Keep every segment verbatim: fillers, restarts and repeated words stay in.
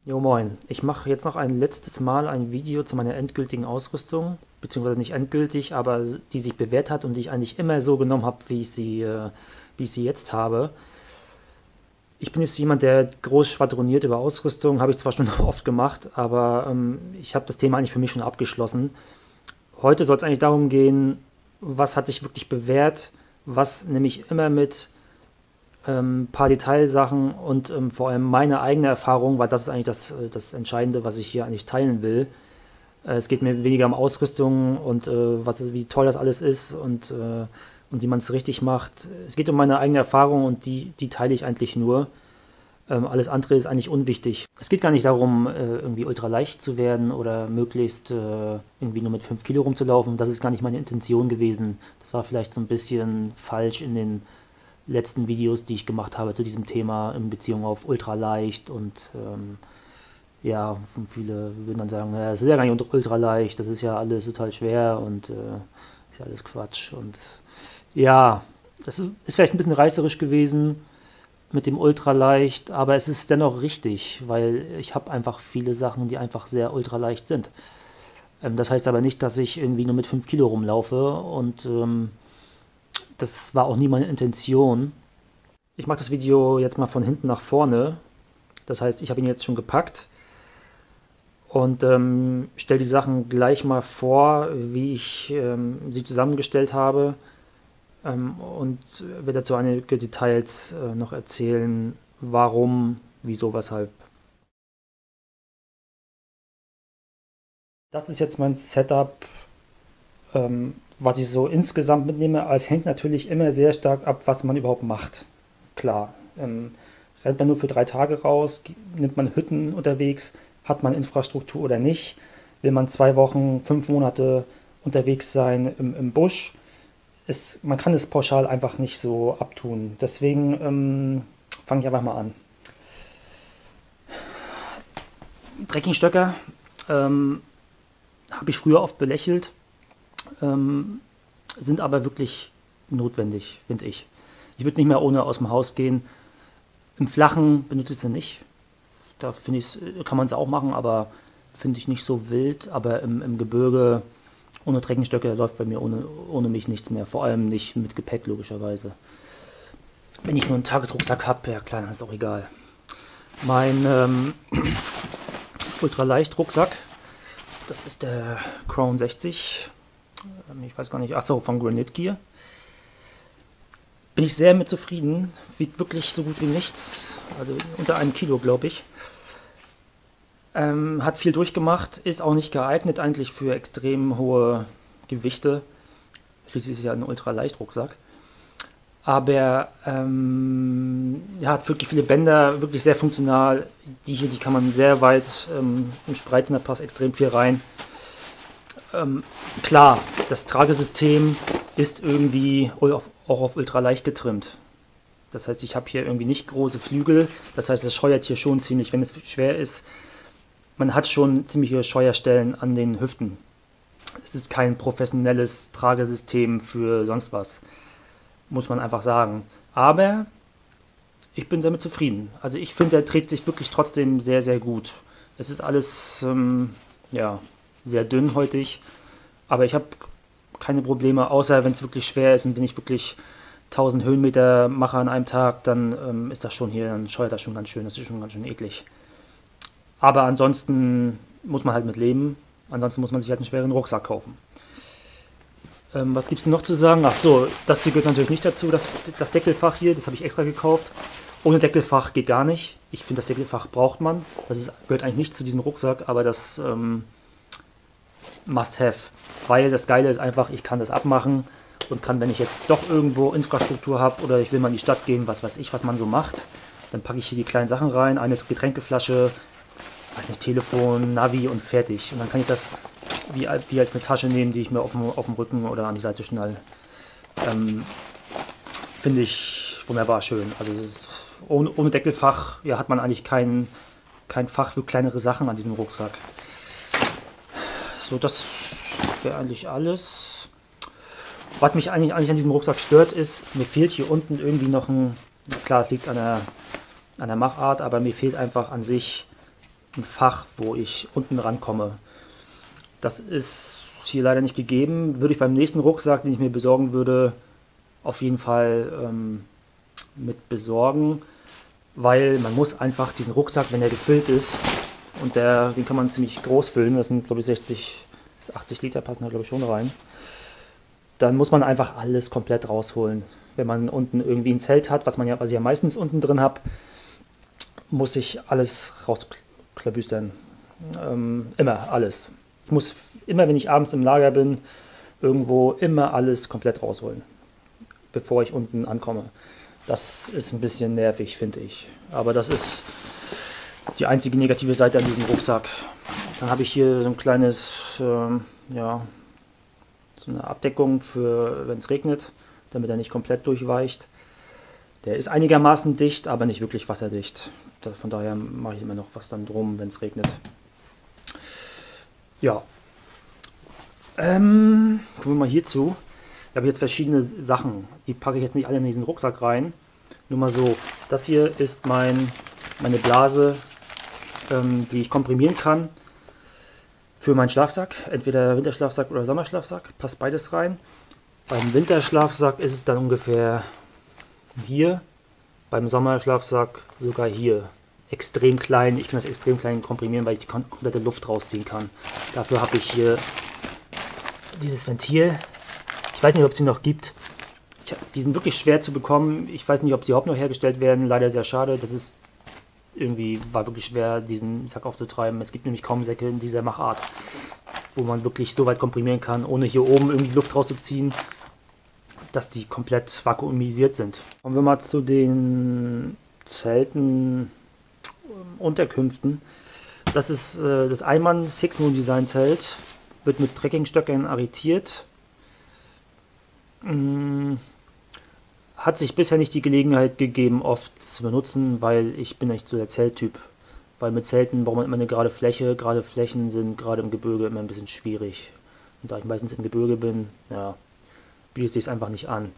Jo moin, ich mache jetzt noch ein letztes Mal ein Video zu meiner endgültigen Ausrüstung, beziehungsweise nicht endgültig, aber s- die sich bewährt hat und die ich eigentlich immer so genommen habe, wie ich sie, äh, wie ich sie jetzt habe. Ich bin jetzt jemand, der groß schwadroniert über Ausrüstung, habe ich zwar schon oft gemacht, aber ähm, ich habe das Thema eigentlich für mich schon abgeschlossen. Heute soll es eigentlich darum gehen, was hat sich wirklich bewährt, was nehme ich immer mit, ein ähm, paar Detailsachen und ähm, vor allem meine eigene Erfahrung, weil das ist eigentlich das, äh, das Entscheidende, was ich hier eigentlich teilen will. Äh, es geht mir weniger um Ausrüstung und äh, was, wie toll das alles ist und, äh, und wie man es richtig macht. Es geht um meine eigene Erfahrung und die, die teile ich eigentlich nur. Ähm, alles andere ist eigentlich unwichtig. Es geht gar nicht darum, äh, irgendwie ultra leicht zu werden oder möglichst äh, irgendwie nur mit fünf Kilo rumzulaufen. Das ist gar nicht meine Intention gewesen. Das war vielleicht so ein bisschen falsch in den letzten Videos, die ich gemacht habe zu diesem Thema in Beziehung auf ultraleicht und ähm, ja, viele würden dann sagen, ja, das ist ja gar nicht ultraleicht, das ist ja alles total schwer und äh, ist ja alles Quatsch und ja, das ist vielleicht ein bisschen reißerisch gewesen mit dem ultraleicht, aber es ist dennoch richtig, weil ich habe einfach viele Sachen, die einfach sehr ultraleicht sind. Ähm, das heißt aber nicht, dass ich irgendwie nur mit fünf Kilo rumlaufe und ähm, das war auch nie meine Intention. Ich mache das Video jetzt mal von hinten nach vorne. Das heißt, ich habe ihn jetzt schon gepackt und ähm, stelle die Sachen gleich mal vor, wie ich ähm, sie zusammengestellt habe ähm, und werde dazu einige Details äh, noch erzählen, warum, wieso, weshalb. Das ist jetzt mein Setup, ähm, was ich so insgesamt mitnehme. Aber es hängt natürlich immer sehr stark ab, was man überhaupt macht. Klar, ähm, rennt man nur für drei Tage raus, nimmt man Hütten unterwegs, hat man Infrastruktur oder nicht, will man zwei Wochen, fünf Monate unterwegs sein im, im Busch. Es, man kann es pauschal einfach nicht so abtun. Deswegen ähm, fange ich einfach mal an. Trekkingstöcker ähm, habe ich früher oft belächelt, ähm, sind aber wirklich notwendig, finde ich. Ich würde nicht mehr ohne aus dem Haus gehen. Im Flachen benutze ich sie nicht. Da finde ich, kann man es auch machen, aber finde ich nicht so wild. Aber im, im Gebirge ohne Treckenstöcke läuft bei mir ohne, ohne mich nichts mehr. Vor allem nicht mit Gepäck, logischerweise. Wenn ich nur einen Tagesrucksack habe, ja klar, dann ist auch egal. Mein ähm, Ultraleicht-Rucksack, das ist der Crown sechzig. Ich weiß gar nicht, achso, von Granite Gear. Bin ich sehr mit zufrieden. Wiegt wirklich so gut wie nichts. Also unter einem Kilo, glaube ich. Ähm, hat viel durchgemacht, ist auch nicht geeignet eigentlich für extrem hohe Gewichte. Schließlich ist es ja ein Ultraleichtrucksack. Aber ähm, ja, hat wirklich viele Bänder, wirklich sehr funktional. Die hier, die kann man sehr weit ähm, im Spreiten, da passt extrem viel rein. Ähm, klar, das Tragesystem ist irgendwie auch auf ultraleicht getrimmt. Das heißt, ich habe hier irgendwie nicht große Flügel. Das heißt, es scheuert hier schon ziemlich, wenn es schwer ist. Man hat schon ziemliche Scheuerstellen an den Hüften. Es ist kein professionelles Tragesystem für sonst was, muss man einfach sagen. Aber ich bin damit zufrieden. Also ich finde, er trägt sich wirklich trotzdem sehr, sehr gut. Es ist alles ähm, ja, sehr dünnhäutig, aber ich habe keine Probleme, außer wenn es wirklich schwer ist und wenn ich wirklich tausend Höhenmeter mache an einem Tag, dann ähm, ist das schon hier, dann scheuert das schon ganz schön, das ist schon ganz schön eklig. Aber ansonsten muss man halt mit leben. Ansonsten muss man sich halt einen schweren Rucksack kaufen. Ähm, was gibt es noch zu sagen? Ach so, das hier gehört natürlich nicht dazu. Das, das Deckelfach hier, das habe ich extra gekauft. Ohne Deckelfach geht gar nicht. Ich finde, das Deckelfach braucht man. Das ist, gehört eigentlich nicht zu diesem Rucksack, aber das ähm, must have. Weil das Geile ist einfach, ich kann das abmachen und kann, wenn ich jetzt doch irgendwo Infrastruktur habe oder ich will mal in die Stadt gehen, was weiß ich, was man so macht, dann packe ich hier die kleinen Sachen rein, eine Getränkeflasche, weiß nicht, Telefon, Navi und fertig. Und dann kann ich das wie, wie als eine Tasche nehmen, die ich mir auf dem, auf dem Rücken oder an die Seite schnall. Ähm, Finde ich wunderbar schön. Also es ist, ohne, ohne Deckelfach ja, hat man eigentlich kein, kein Fach für kleinere Sachen an diesem Rucksack. So, das wäre eigentlich alles. Was mich eigentlich, eigentlich an diesem Rucksack stört, ist, mir fehlt hier unten irgendwie noch ein, klar, es liegt an der, an der Machart, aber mir fehlt einfach an sich ein Fach, wo ich unten rankomme. Das ist hier leider nicht gegeben. Würde ich beim nächsten Rucksack, den ich mir besorgen würde, auf jeden Fall ähm, mit besorgen, weil man muss einfach diesen Rucksack, wenn der gefüllt ist, und der, den kann man ziemlich groß füllen, das sind glaube ich sechzig bis achtzig Liter, passen da glaube ich schon rein, dann muss man einfach alles komplett rausholen. Wenn man unten irgendwie ein Zelt hat, was man ja, was ich ja meistens unten drin habe, muss ich alles rausklabüstern. Ähm, immer alles. Ich muss immer, wenn ich abends im Lager bin, irgendwo immer alles komplett rausholen, bevor ich unten ankomme. Das ist ein bisschen nervig, finde ich. Aber das ist die einzige negative Seite an diesem Rucksack. Dann habe ich hier so ein kleines, ähm, ja, so eine Abdeckung für, wenn es regnet, damit er nicht komplett durchweicht. Der ist einigermaßen dicht, aber nicht wirklich wasserdicht. Von daher mache ich immer noch was dann drum, wenn es regnet. Ja. Ähm, gucken wir mal hierzu. Ich habe jetzt verschiedene Sachen. Die packe ich jetzt nicht alle in diesen Rucksack rein. Nur mal so. Das hier ist mein, meine Blase, ähm, die ich komprimieren kann für meinen Schlafsack. Entweder Winterschlafsack oder Sommerschlafsack. Passt beides rein. Beim Winterschlafsack ist es dann ungefähr hier. Beim Sommerschlafsack sogar hier. Extrem klein. Ich kann das extrem klein komprimieren, weil ich die komplette Luft rausziehen kann. Dafür habe ich hier dieses Ventil. Ich weiß nicht, ob es sie noch gibt. Ich, die sind wirklich schwer zu bekommen. Ich weiß nicht, ob sie überhaupt noch hergestellt werden. Leider sehr schade. Das ist irgendwie, war wirklich schwer, diesen Sack aufzutreiben. Es gibt nämlich kaum Säcke in dieser Machart, wo man wirklich so weit komprimieren kann, ohne hier oben irgendwie Luft rauszuziehen, dass die komplett vakuumisiert sind. Kommen wir mal zu den Zelten, Unterkünften. Das ist äh, das Einmann Six Moon Design Zelt. Wird mit Trekkingstöcken arretiert. Hm, hat sich bisher nicht die Gelegenheit gegeben, oft zu benutzen, weil ich bin nicht so der Zelttyp. Weil mit Zelten braucht man immer eine gerade Fläche. Gerade Flächen sind gerade im Gebirge immer ein bisschen schwierig. Und da ich meistens im Gebirge bin, ja, bietet sich es einfach nicht an.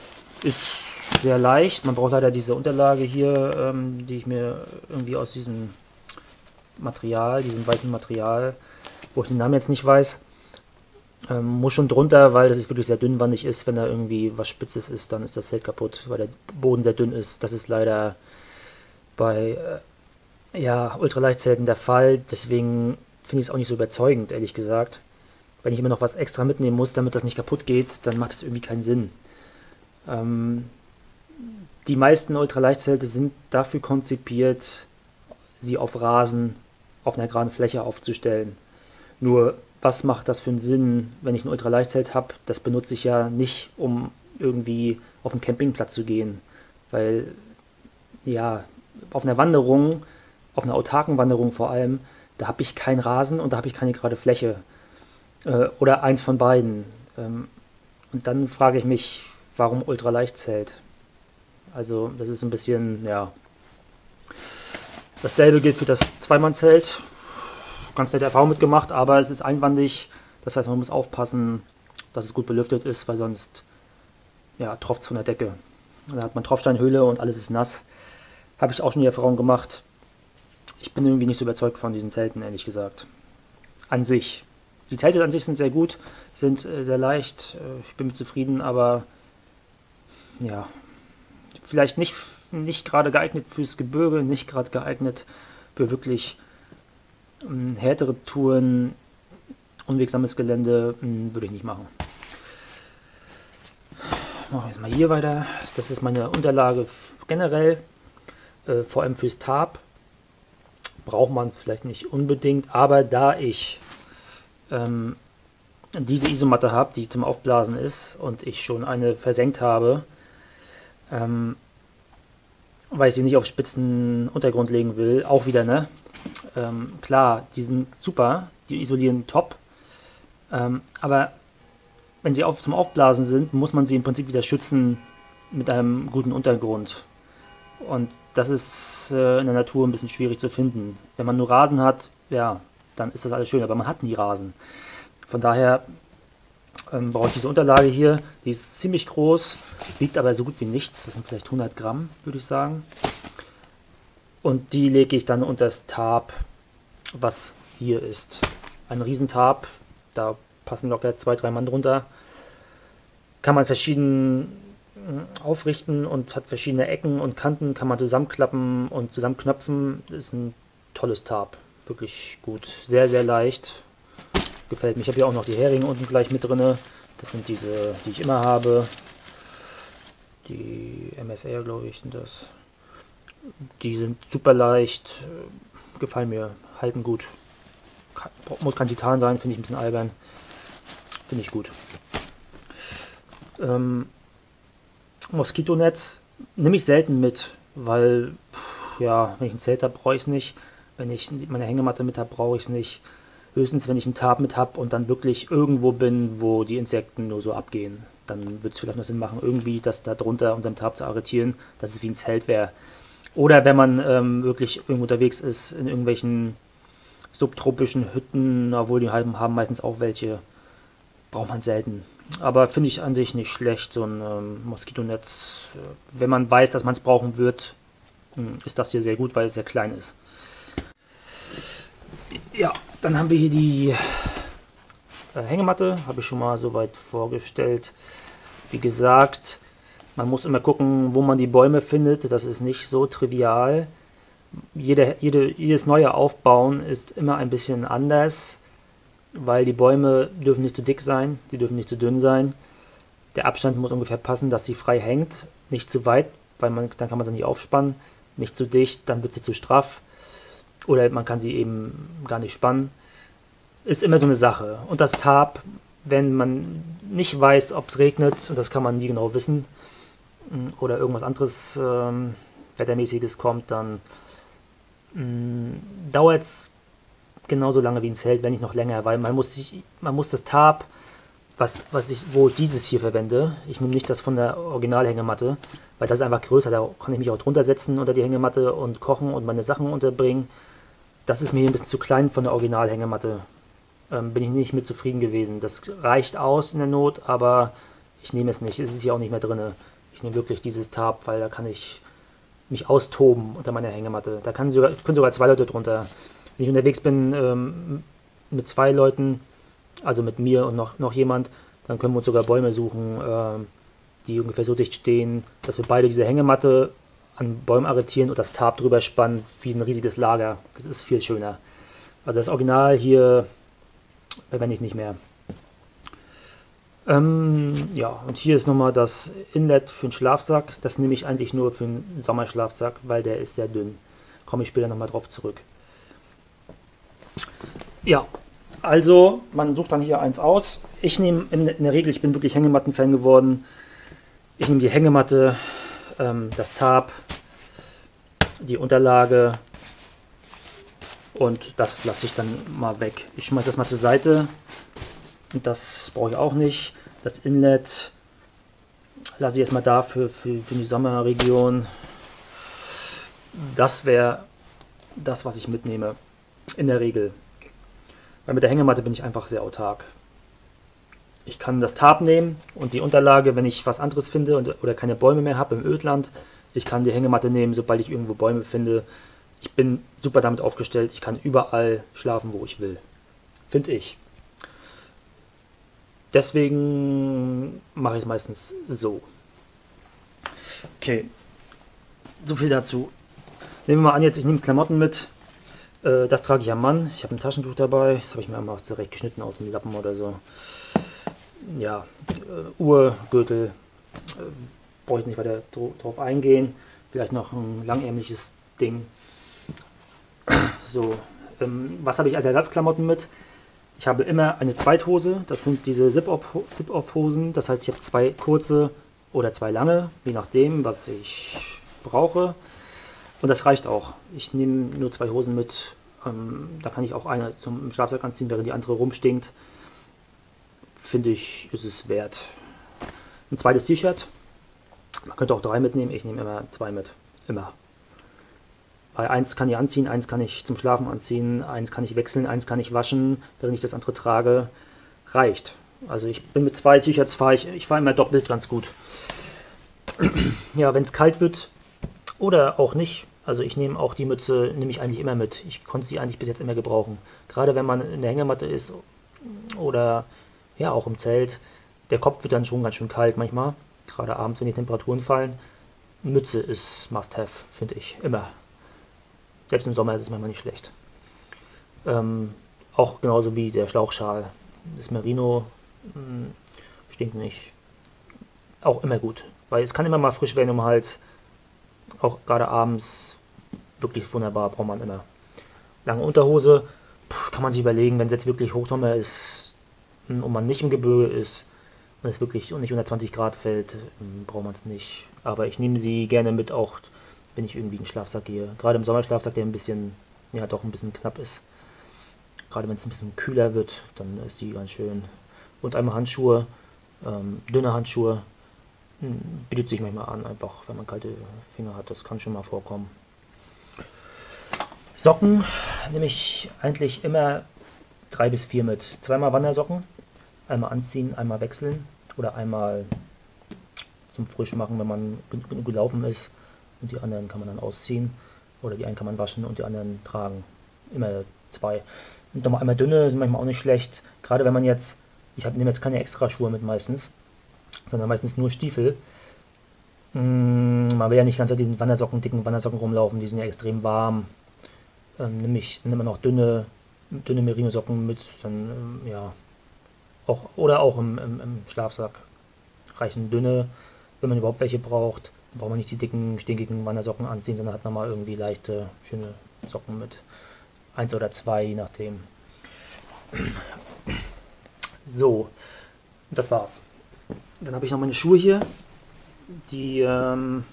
Ist sehr leicht. Man braucht leider diese Unterlage hier, ähm, die ich mir irgendwie aus diesem Material, diesem weißen Material, wo ich den Namen jetzt nicht weiß, ähm, muss schon drunter, weil das ist wirklich sehr dünnwandig ist. Wenn da irgendwie was Spitzes ist, dann ist das Zelt kaputt, weil der Boden sehr dünn ist. Das ist leider bei äh, ja, Ultraleichtzelten der Fall. Deswegen finde ich es auch nicht so überzeugend, ehrlich gesagt. Wenn ich immer noch was extra mitnehmen muss, damit das nicht kaputt geht, dann macht es irgendwie keinen Sinn. Ähm, die meisten Ultraleichtzelte sind dafür konzipiert, sie auf Rasen, auf einer geraden Fläche aufzustellen. Nur, was macht das für einen Sinn, wenn ich ein Ultraleichtzelt habe? Das benutze ich ja nicht, um irgendwie auf einen Campingplatz zu gehen. Weil, ja, auf einer Wanderung, auf einer autarken Wanderung vor allem, da habe ich keinen Rasen und da habe ich keine gerade Fläche. Äh, oder eins von beiden. Ähm, und dann frage ich mich, warum Ultraleichtzelt? Also, das ist ein bisschen, ja. Dasselbe gilt für das Zweimannzelt. Ganz nette Erfahrung mitgemacht, aber es ist einwandig. Das heißt, man muss aufpassen, dass es gut belüftet ist, weil sonst ja, tropft es von der Decke. Da hat man Tropfsteinhöhle und alles ist nass. Habe ich auch schon die Erfahrung gemacht. Ich bin irgendwie nicht so überzeugt von diesen Zelten, ehrlich gesagt. An sich. Die Zelte an sich sind sehr gut, sind äh, sehr leicht. Äh, ich bin mit zufrieden, aber ja, vielleicht nicht, nicht gerade geeignet fürs Gebirge, nicht gerade geeignet für wirklich ähm, härtere Touren, unwegsames Gelände, mh, würde ich nicht machen. Machen wir jetzt mal hier weiter. Das ist meine Unterlage generell, äh, vor allem fürs Tarp. Braucht man vielleicht nicht unbedingt, aber da ich ähm, diese Isomatte habe, die zum Aufblasen ist und ich schon eine versenkt habe, ähm, weil ich sie nicht auf spitzen Untergrund legen will, auch wieder, ne? Ähm, klar, die sind super, die isolieren top, ähm, aber wenn sie auf, zum Aufblasen sind, muss man sie im Prinzip wieder schützen mit einem guten Untergrund. Und das ist äh, in der Natur ein bisschen schwierig zu finden. Wenn man nur Rasen hat, ja, dann ist das alles schön, aber man hat nie Rasen. Von daher ähm, brauche ich diese Unterlage hier. Die ist ziemlich groß, wiegt aber so gut wie nichts. Das sind vielleicht hundert Gramm, würde ich sagen. Und die lege ich dann unter das Tarp. was hier ist. Ein Riesentarp, da passen locker zwei, drei Mann drunter. Kann man verschieden aufrichten und hat verschiedene Ecken und Kanten, kann man zusammenklappen und zusammenknöpfen. Ist ein tolles Tarp, wirklich gut, sehr, sehr leicht. Gefällt mir. Ich habe hier auch noch die Heringe unten gleich mit drin. Das sind diese, die ich immer habe. Die M S R, glaube ich, sind das. Die sind super leicht, gefallen mir, halten gut. Muss kein Titan sein, finde ich ein bisschen albern. Finde ich gut. Ähm, Moskitonetz nehme ich selten mit, weil, ja, wenn ich ein Zelt habe, brauche ich es nicht. Wenn ich meine Hängematte mit habe, brauche ich es nicht. Höchstens, wenn ich einen Tarp mit habe und dann wirklich irgendwo bin, wo die Insekten nur so abgehen. Dann wird es vielleicht noch Sinn machen, irgendwie das da drunter unter dem Tarp zu arretieren, dass es wie ein Zelt wäre. Oder wenn man ähm, wirklich irgendwo unterwegs ist, in irgendwelchen subtropischen Hütten, obwohl die haben, haben meistens auch welche, braucht man selten. Aber finde ich an sich nicht schlecht, so ein ähm, Moskitonetz. Wenn man weiß, dass man es brauchen wird, ist das hier sehr gut, weil es sehr klein ist. Ja, dann haben wir hier die äh, Hängematte, habe ich schon mal soweit vorgestellt. Wie gesagt, man muss immer gucken, wo man die Bäume findet. Das ist nicht so trivial. Jede, jede, jedes neue Aufbauen ist immer ein bisschen anders, weil die Bäume dürfen nicht zu dick sein, sie dürfen nicht zu dünn sein. Der Abstand muss ungefähr passen, dass sie frei hängt. Nicht zu weit, weil man, dann kann man sie nicht aufspannen. Nicht zu dicht, dann wird sie zu straff. Oder man kann sie eben gar nicht spannen. Ist immer so eine Sache. Und das Tarp, wenn man nicht weiß, ob es regnet, und das kann man nie genau wissen, oder irgendwas anderes ähm, Wettermäßiges kommt, dann dauert es genauso lange wie ein Zelt, wenn nicht noch länger, weil man muss, sich, man muss das Tarp, was, was ich, wo ich dieses hier verwende, ich nehme nicht das von der Originalhängematte, weil das ist einfach größer, da kann ich mich auch drunter setzen unter die Hängematte und kochen und meine Sachen unterbringen. Das ist mir hier ein bisschen zu klein von der Originalhängematte. Ähm, bin ich nicht mit zufrieden gewesen. Das reicht aus in der Not, aber ich nehme es nicht. Es ist hier auch nicht mehr drin. Ich nehme wirklich dieses Tarp, weil da kann ich mich austoben unter meiner Hängematte. Da kann sogar, können sogar zwei Leute drunter. Wenn ich unterwegs bin ähm, mit zwei Leuten, also mit mir und noch, noch jemand, dann können wir uns sogar Bäume suchen, äh, die ungefähr so dicht stehen, dass wir beide diese Hängematte an Bäumen arretieren und das Tarp drüber spannen wie ein riesiges Lager. Das ist viel schöner. Also das Original hier verwende ich nicht mehr. Ähm, ja, und hier ist nochmal das Inlet für einen Schlafsack. Das nehme ich eigentlich nur für einen Sommerschlafsack, weil der ist sehr dünn. Komme ich später nochmal drauf zurück. Ja, also man sucht dann hier eins aus. Ich nehme in, in der Regel, ich bin wirklich Hängematten-Fan geworden. Ich nehme die Hängematte, ähm, das Tarp, die Unterlage und das lasse ich dann mal weg. Ich schmeiße das mal zur Seite. Und das brauche ich auch nicht. Das Inlet lasse ich erstmal da für, für, für die Sommerregion. Das wäre das, was ich mitnehme. In der Regel. Weil mit der Hängematte bin ich einfach sehr autark. Ich kann das Tarp nehmen und die Unterlage, wenn ich was anderes finde und, oder keine Bäume mehr habe im Ödland. Ich kann die Hängematte nehmen, sobald ich irgendwo Bäume finde. Ich bin super damit aufgestellt. Ich kann überall schlafen, wo ich will. Finde ich. Deswegen mache ich es meistens so. Okay, so viel dazu. Nehmen wir mal an, jetzt ich nehme Klamotten mit. Äh, das trage ich am Mann. Ich habe ein Taschentuch dabei. Das habe ich mir einfach zurecht geschnitten aus dem Lappen oder so. Ja, äh, Uhr, Gürtel. Äh, brauche ich nicht weiter drauf eingehen. Vielleicht noch ein langärmliches Ding. So, ähm, was habe ich als Ersatzklamotten mit? Ich habe immer eine Zweithose, das sind diese Zip-Off-Hosen, das heißt ich habe zwei kurze oder zwei lange, je nachdem was ich brauche und das reicht auch. Ich nehme nur zwei Hosen mit, ähm, da kann ich auch eine zum Schlafsack anziehen, während die andere rumstinkt. Finde ich, ist es wert. Ein zweites T-Shirt, man könnte auch drei mitnehmen, ich nehme immer zwei mit, immer. Weil eins kann ich anziehen, eins kann ich zum Schlafen anziehen, eins kann ich wechseln, eins kann ich waschen, während ich das andere trage. Reicht. Also ich bin mit zwei T-Shirts fahre ich, ich fahre immer doppelt ganz gut. Ja, wenn es kalt wird oder auch nicht, Also ich nehme auch die Mütze, nehme ich eigentlich immer mit. Ich konnte sie eigentlich bis jetzt immer gebrauchen. Gerade wenn man in der Hängematte ist oder ja auch im Zelt. Der Kopf wird dann schon ganz schön kalt manchmal. Gerade abends, wenn die Temperaturen fallen. Mütze ist Must-Have, finde ich. Immer. Selbst im Sommer ist es manchmal nicht schlecht. Ähm, auch genauso wie der Schlauchschal. Das Merino mh, stinkt nicht. Auch immer gut. Weil es kann immer mal frisch werden im Hals. Auch gerade abends wirklich wunderbar, braucht man immer. Lange Unterhose, pff, kann man sich überlegen, wenn es jetzt wirklich Hochsommer ist und man nicht im Gebirge ist und es wirklich nicht unter zwanzig Grad fällt, braucht man es nicht. Aber ich nehme sie gerne mit, auch wenn ich irgendwie in den Schlafsack gehe. Gerade im Sommerschlafsack, der ein bisschen, ja doch ein bisschen knapp ist. Gerade wenn es ein bisschen kühler wird, dann ist sie ganz schön. Und einmal Handschuhe, ähm, dünne Handschuhe, hm, bietet sich manchmal an, einfach wenn man kalte Finger hat, das kann schon mal vorkommen. Socken nehme ich eigentlich immer drei bis vier mit. Zweimal Wandersocken, einmal anziehen, einmal wechseln oder einmal zum Frischmachen, wenn man genug gelaufen ist, und die anderen kann man dann ausziehen oder die einen kann man waschen und die anderen tragen. Immer zwei. Und nochmal einmal dünne sind manchmal auch nicht schlecht, gerade wenn man jetzt, ich nehme jetzt keine extra Schuhe mit meistens, sondern meistens nur Stiefel. Man will ja nicht ganz auf diesen Wandersocken, dicken Wandersocken rumlaufen, die sind ja extrem warm. Ähm, nehme ich nehme immer noch dünne, dünne Merino-Socken mit, dann ähm, ja, auch, oder auch im, im, im Schlafsack reichen dünne, wenn man überhaupt welche braucht. Dann braucht man nicht die dicken, stinkigen Wandersocken anziehen, sondern hat man mal irgendwie leichte, schöne Socken mit. Eins oder zwei, je nachdem. So, das war's. Dann habe ich noch meine Schuhe hier. Die ähm,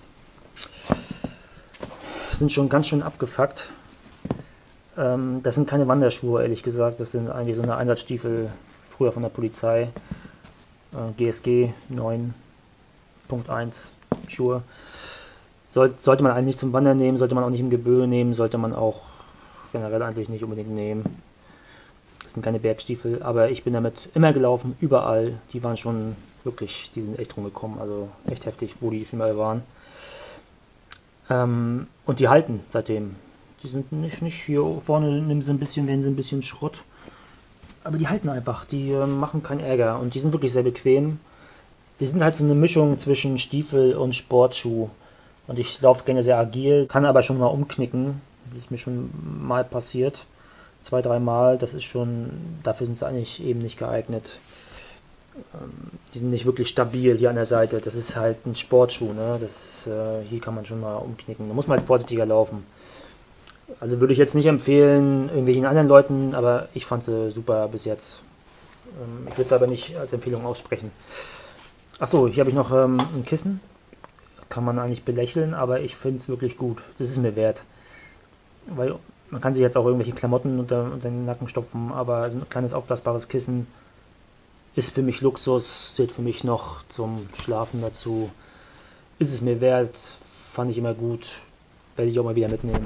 sind schon ganz schön abgefuckt. Ähm, das sind keine Wanderschuhe, ehrlich gesagt. Das sind eigentlich so eine Einsatzstiefel, früher von der Polizei. Äh, G S G neun Punkt eins Schuhe. Soll, sollte man eigentlich nicht zum Wandern nehmen, sollte man auch nicht im Gebirge nehmen, sollte man auch generell eigentlich nicht unbedingt nehmen. Das sind keine Bergstiefel, aber ich bin damit immer gelaufen, überall. Die waren schon wirklich, die sind echt rumgekommen, also echt heftig, wo die schon mal waren. Ähm, und die halten seitdem. Die sind nicht, nicht hier vorne, nehmen sie ein bisschen, werden sie ein bisschen Schrott. Aber die halten einfach, die äh, machen keinen Ärger und die sind wirklich sehr bequem. Die sind halt so eine Mischung zwischen Stiefel und Sportschuh. Und ich laufe gerne sehr agil, kann aber schon mal umknicken. Das ist mir schon mal passiert. Zwei, dreimal, das ist schon, dafür sind sie eigentlich eben nicht geeignet. Ähm, die sind nicht wirklich stabil hier an der Seite. Das ist halt ein Sportschuh, ne? Das ist, äh, hier kann man schon mal umknicken. Da muss man halt vorsichtiger laufen. Also würde ich jetzt nicht empfehlen, irgendwelchen anderen Leuten, aber ich fand sie super bis jetzt. Ähm, ich würde es aber nicht als Empfehlung aussprechen. Achso, hier habe ich noch ähm, ein Kissen. Kann man eigentlich belächeln, aber ich finde es wirklich gut. Das ist mir wert. Weil man kann sich jetzt auch irgendwelche Klamotten unter, unter den Nacken stopfen, aber so ein kleines aufblasbares Kissen ist für mich Luxus, zählt für mich noch zum Schlafen dazu. Ist es mir wert, fand ich immer gut, werde ich auch mal wieder mitnehmen.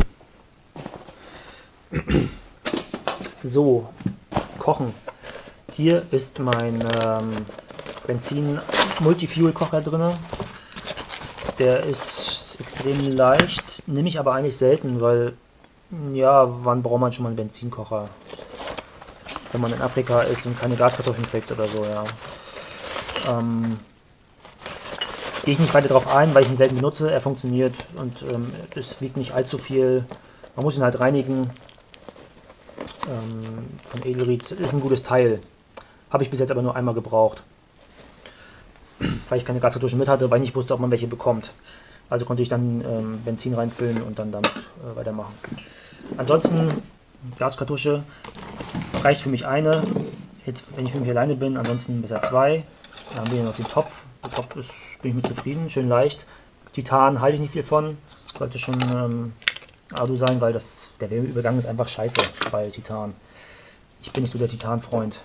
So, kochen. Hier ist mein ähm, Benzin-Multifuel-Kocher drin. Der ist extrem leicht, nehme ich aber eigentlich selten, weil, ja, wann braucht man schon mal einen Benzinkocher? Wenn man in Afrika ist und keine Gaskartuschen kriegt oder so, ja. Ähm, gehe ich nicht weiter darauf ein, weil ich ihn selten benutze. Er funktioniert und ähm, es wiegt nicht allzu viel. Man muss ihn halt reinigen. Ähm, von Edelried ist ein gutes Teil. Habe ich bis jetzt aber nur einmal gebraucht. Weil ich keine Gaskartuschen mit hatte, weil ich nicht wusste, ob man welche bekommt. Also konnte ich dann ähm, Benzin reinfüllen und dann damit äh, weitermachen. Ansonsten, Gaskartusche reicht für mich eine. Jetzt, wenn ich für mich alleine bin, ansonsten besser zwei. Dann haben wir hier noch den Topf. Der Topf ist, bin ich mit zufrieden, schön leicht. Titan halte ich nicht viel von. Sollte schon ähm, Alu sein, weil das, der Wärmeübergang ist einfach scheiße bei Titan. Ich bin nicht so der Titan-Freund.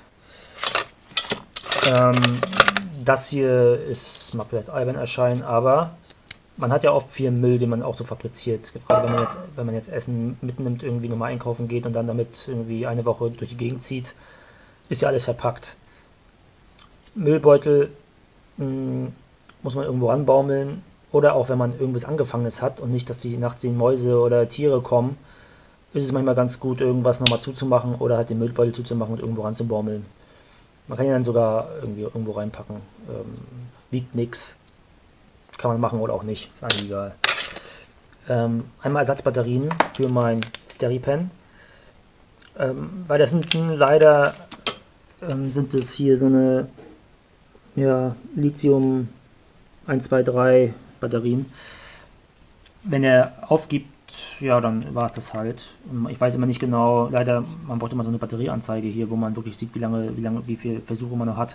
Ähm, das hier ist, mag vielleicht albern erscheinen, aber man hat ja oft viel Müll, den man auch so fabriziert. Gerade wenn man jetzt, wenn man jetzt Essen mitnimmt, irgendwie nochmal einkaufen geht und dann damit irgendwie eine Woche durch die Gegend zieht, ist ja alles verpackt. Müllbeutel mh, muss man irgendwo ranbaumeln. Oder auch wenn man irgendwas Angefangenes hat und nicht, dass die nachts die Mäuse oder Tiere kommen, ist es manchmal ganz gut, irgendwas nochmal zuzumachen oder halt den Müllbeutel zuzumachen und irgendwo ranzubaumeln. Man kann ihn dann sogar irgendwie irgendwo reinpacken. Ähm, wiegt nix. Kann man machen oder auch nicht. Ist eigentlich egal. Ähm, einmal Ersatzbatterien für mein SteriPen. Ähm, weil das sind leider ähm, sind es hier so eine ja, Lithium eins, zwei, drei Batterien. Wenn er aufgibt, ja, dann war es das halt. Ich weiß immer nicht genau, leider, man braucht immer so eine Batterieanzeige hier, wo man wirklich sieht, wie lange, wie lange, wie viele Versuche man noch hat.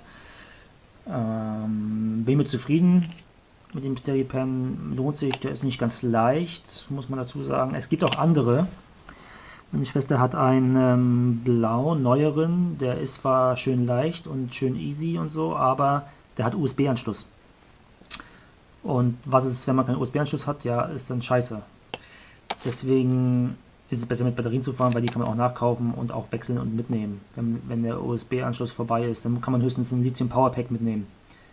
Ähm, bin mit zufrieden mit dem SteriPen, lohnt sich, der ist nicht ganz leicht, muss man dazu sagen. Es gibt auch andere. Meine Schwester hat einen ähm, blau, neueren, der ist zwar schön leicht und schön easy und so, aber der hat U S B-Anschluss. Und was ist, wenn man keinen U S B-Anschluss hat? Ja, ist dann scheiße. Deswegen ist es besser mit Batterien zu fahren, weil die kann man auch nachkaufen und auch wechseln und mitnehmen. Wenn, wenn der U S B-Anschluss vorbei ist, dann kann man höchstens ein Lithium-Powerpack mitnehmen.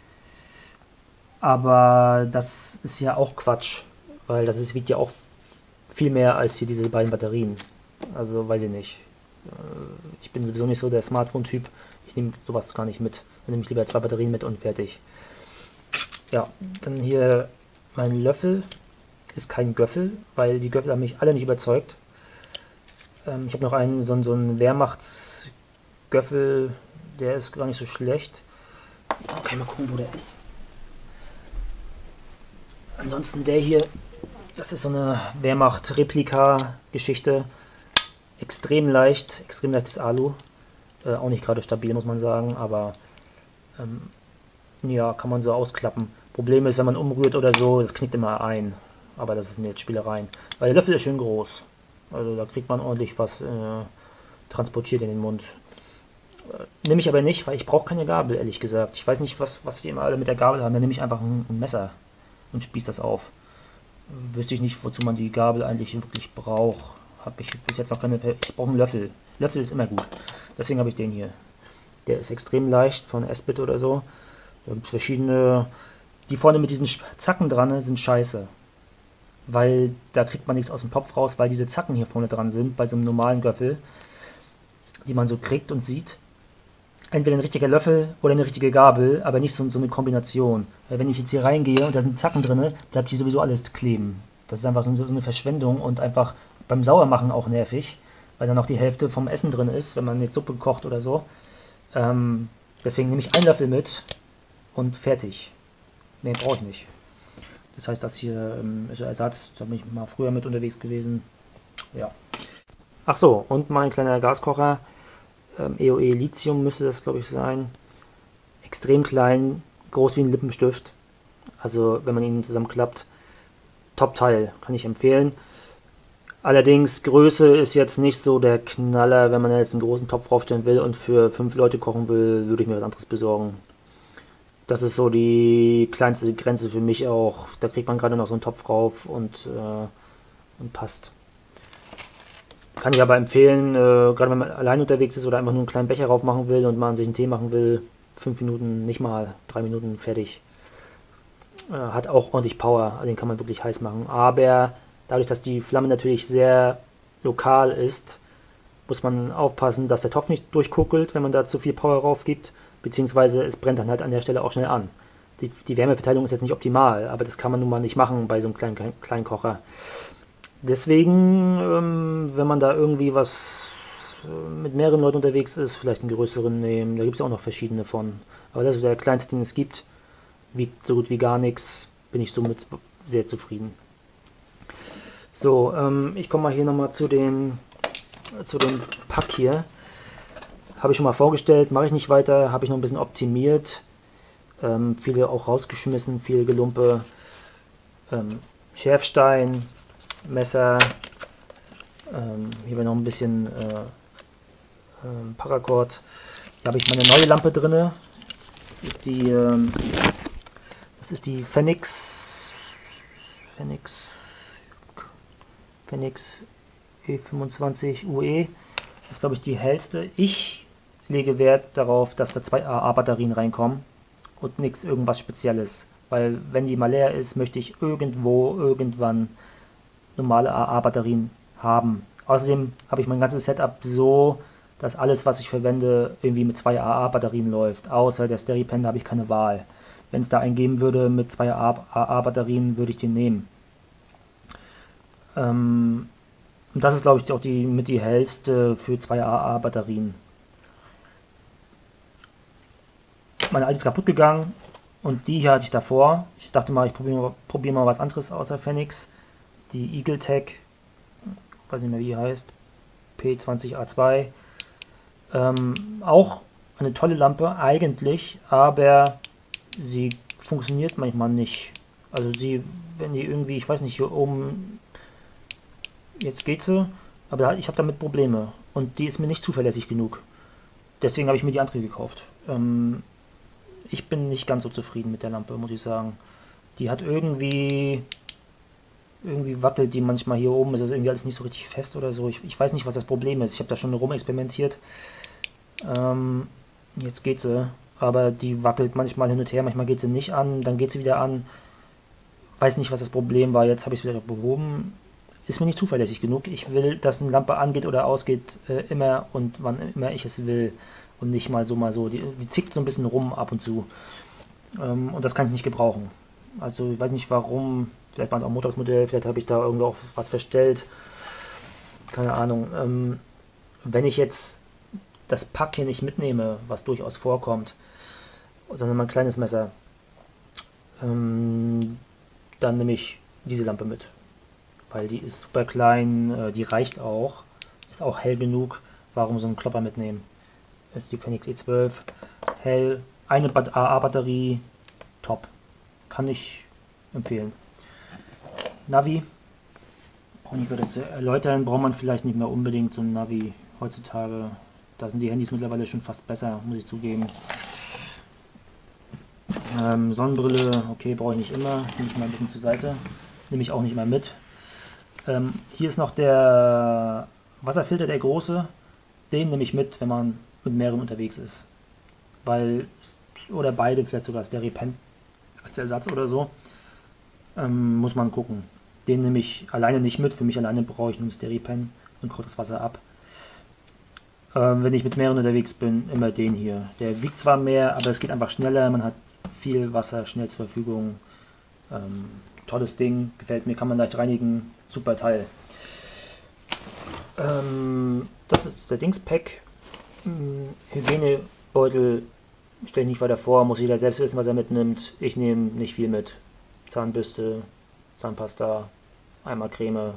Aber das ist ja auch Quatsch, weil das ist, wiegt ja auch viel mehr als hier diese beiden Batterien. Also weiß ich nicht. Ich bin sowieso nicht so der Smartphone-Typ. Ich nehme sowas gar nicht mit. Dann nehme ich lieber zwei Batterien mit und fertig. Ja, dann hier mein Löffel. Ist kein Göffel, weil die Göffel haben mich alle nicht überzeugt. Ähm, ich habe noch einen, so, so einen Wehrmachtsgöffel, der ist gar nicht so schlecht. Kann ich mal gucken, wo der ist. Ansonsten der hier, das ist so eine Wehrmacht-Replika-Geschichte. Extrem leicht, extrem leichtes Alu. Äh, auch nicht gerade stabil, muss man sagen, aber ähm, ja, kann man so ausklappen. Problem ist, wenn man umrührt oder so, das knickt immer ein. Aber das sind jetzt Spielereien. Weil der Löffel ist schön groß. Also da kriegt man ordentlich was äh, transportiert in den Mund. Äh, nehme ich aber nicht, weil ich brauche keine Gabel, ehrlich gesagt. Ich weiß nicht, was, was die immer alle mit der Gabel haben. Dann nehme ich einfach ein, ein Messer und spieße das auf. Äh, wüsste ich nicht, wozu man die Gabel eigentlich wirklich braucht. Habe ich bis jetzt noch keine... Ich brauche einen Löffel. Löffel ist immer gut. Deswegen habe ich den hier. Der ist extrem leicht, von Esbit oder so. Da gibt es verschiedene... Die vorne mit diesen Zacken dran sind scheiße. Weil da kriegt man nichts aus dem Topf raus, weil diese Zacken hier vorne dran sind, bei so einem normalen Göffel, die man so kriegt und sieht. Entweder ein richtiger Löffel oder eine richtige Gabel, aber nicht so, so eine Kombination. Weil wenn ich jetzt hier reingehe und da sind Zacken drin, bleibt hier sowieso alles kleben. Das ist einfach so, so eine Verschwendung und einfach beim Sauermachen auch nervig, weil dann auch die Hälfte vom Essen drin ist, wenn man jetzt Suppe kocht oder so. Ähm, deswegen nehme ich einen Löffel mit und fertig. Mehr brauche ich nicht. Das heißt, das hier ähm, ist der Ersatz. Da bin ich mal früher mit unterwegs gewesen. Ja. Ach so, und mein kleiner Gaskocher. Ähm, E O E Lithium müsste das, glaube ich, sein. Extrem klein, groß wie ein Lippenstift. Also, wenn man ihn zusammenklappt. Top-Teil, kann ich empfehlen. Allerdings, Größe ist jetzt nicht so der Knaller. Wenn man jetzt einen großen Topf draufstellen will und für fünf Leute kochen will, würde ich mir was anderes besorgen. Das ist so die kleinste Grenze für mich auch. Da kriegt man gerade noch so einen Topf rauf und, äh, und passt. Kann ich aber empfehlen, äh, gerade wenn man allein unterwegs ist oder einfach nur einen kleinen Becher rauf machen will und man sich einen Tee machen will, fünf Minuten, nicht mal, drei Minuten fertig. Äh, hat auch ordentlich Power, den kann man wirklich heiß machen. Aber dadurch, dass die Flamme natürlich sehr lokal ist, muss man aufpassen, dass der Topf nicht durchkuckelt, wenn man da zu viel Power rauf gibt. Beziehungsweise es brennt dann halt an der Stelle auch schnell an. Die, die Wärmeverteilung ist jetzt nicht optimal, aber das kann man nun mal nicht machen bei so einem kleinen, kleinen Kocher. Deswegen, ähm, wenn man da irgendwie was mit mehreren Leuten unterwegs ist, vielleicht einen größeren nehmen. Da gibt es ja auch noch verschiedene von. Aber das ist der kleinste, den es gibt. Wiegt so gut wie gar nichts. Bin ich somit sehr zufrieden. So, ähm, ich komme mal hier nochmal zu dem, zu dem Pack hier. Habe ich schon mal vorgestellt, mache ich nicht weiter, habe ich noch ein bisschen optimiert. Ähm, viele auch rausgeschmissen, viel Gelumpe. Ähm, Schärfstein, Messer. Ähm, hier wäre noch ein bisschen äh, ähm, Paracord. Da habe ich meine neue Lampe drin. Das ist die, ähm, das ist die Phoenix, Phoenix, Phoenix E fünfundzwanzig U E. Das ist, glaube ich, die hellste. Ich lege Wert darauf, dass da zwei A A-Batterien reinkommen und nichts irgendwas Spezielles. Weil wenn die mal leer ist, möchte ich irgendwo, irgendwann normale A A-Batterien haben. Außerdem habe ich mein ganzes Setup so, dass alles, was ich verwende, irgendwie mit zwei A A-Batterien läuft. Außer der Steripen, da habe ich keine Wahl. Wenn es da einen geben würde mit zwei A A-Batterien, würde ich den nehmen. Ähm, und das ist, glaube ich, auch die mit die hellste für zwei A A-Batterien. Meine alte ist kaputt gegangen und die hier hatte ich davor. Ich dachte mal, ich probiere mal, probier mal was anderes außer Phoenix. Die Eagletech, weiß nicht mehr wie die heißt, P zwanzig A zwei. Ähm, auch eine tolle Lampe eigentlich, aber sie funktioniert manchmal nicht. Also sie, wenn die irgendwie, ich weiß nicht, hier oben, jetzt geht sie, aber ich habe damit Probleme und die ist mir nicht zuverlässig genug. Deswegen habe ich mir die andere gekauft. Ähm, ich bin nicht ganz so zufrieden mit der Lampe, muss ich sagen. Die hat irgendwie, irgendwie wackelt die manchmal hier oben, ist das irgendwie alles nicht so richtig fest oder so. Ich, ich weiß nicht, was das Problem ist. Ich habe da schon rumexperimentiert. Ähm, jetzt geht sie, aber die wackelt manchmal hin und her, manchmal geht sie nicht an, dann geht sie wieder an. Weiß nicht, was das Problem war, jetzt habe ich es wieder behoben. Ist mir nicht zuverlässig genug. Ich will, dass eine Lampe angeht oder ausgeht, äh, immer und wann immer ich es will. Und nicht mal so, mal so. Die, die zickt so ein bisschen rum ab und zu. Ähm, und das kann ich nicht gebrauchen. Also ich weiß nicht warum. Vielleicht war es auch ein Montagsmodell, vielleicht habe ich da irgendwo auch was verstellt. Keine Ahnung. Ähm, wenn ich jetzt das Pack hier nicht mitnehme, was durchaus vorkommt, sondern mein kleines Messer, ähm, dann nehme ich diese Lampe mit. Weil die ist super klein, äh, die reicht auch, ist auch hell genug. Warum so einen Klopper mitnehmen? Das ist die Phoenix E zwölf, hell, eine A A-Batterie, top. Kann ich empfehlen. Navi, brauche ich wieder zu erläutern, braucht man vielleicht nicht mehr unbedingt so ein Navi heutzutage. Da sind die Handys mittlerweile schon fast besser, muss ich zugeben. Ähm, Sonnenbrille, okay, brauche ich nicht immer, nehme ich mal ein bisschen zur Seite. Nehme ich auch nicht mal mit. Ähm, hier ist noch der Wasserfilter, der große. Den nehme ich mit, wenn man mit mehreren unterwegs ist. Weil, oder beide, vielleicht sogar Steripen als Ersatz oder so. Ähm, muss man gucken. Den nehme ich alleine nicht mit. Für mich alleine brauche ich nur ein Steripen und koche das Wasser ab. Ähm, wenn ich mit mehreren unterwegs bin, immer den hier. Der wiegt zwar mehr, aber es geht einfach schneller. Man hat viel Wasser schnell zur Verfügung. Ähm, tolles Ding, gefällt mir, kann man leicht reinigen. Super Teil. Ähm, das ist der Dingspack. Hm, Hygienebeutel stelle ich nicht weiter vor, muss jeder selbst wissen, was er mitnimmt. Ich nehme nicht viel mit. Zahnbürste, Zahnpasta, einmal Creme,